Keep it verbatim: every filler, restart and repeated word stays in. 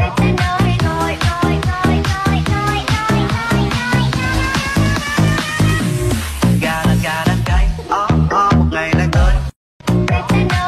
Gà là gà đang gáy, ó ó một ngày lại tới.